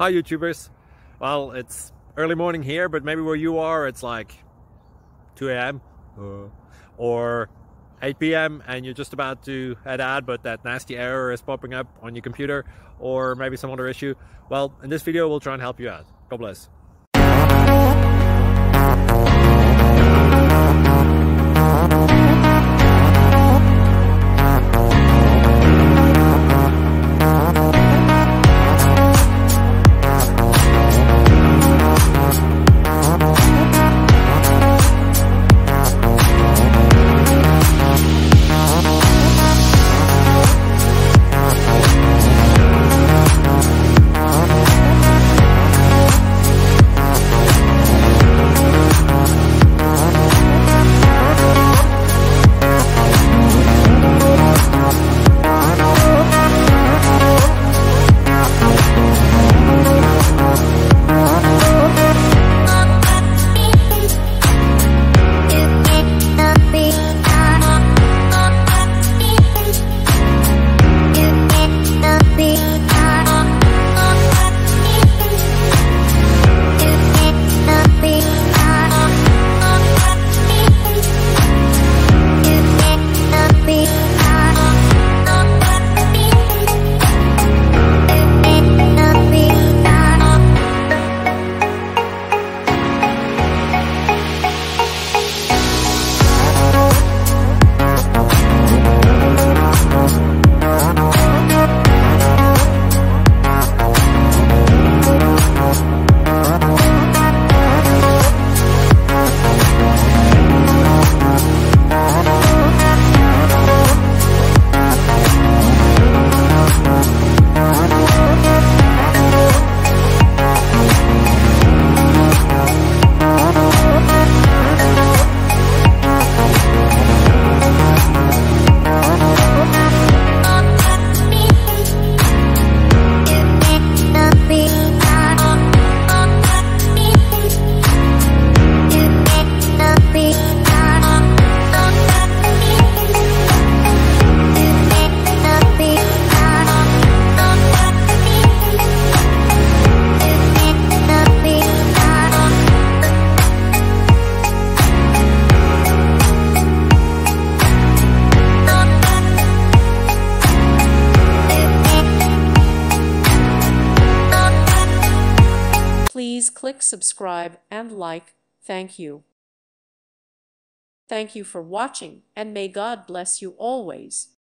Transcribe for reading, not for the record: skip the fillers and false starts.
Hi YouTubers. Well, it's early morning here, but maybe where you are it's like 2 a.m. or 8 p.m. and you're just about to head out, but that nasty error is popping up on your computer, or maybe some other issue. Well, in this video we'll try and help you out. God bless. Please click subscribe and like. Thank you. Thank you for watching, and may God bless you always.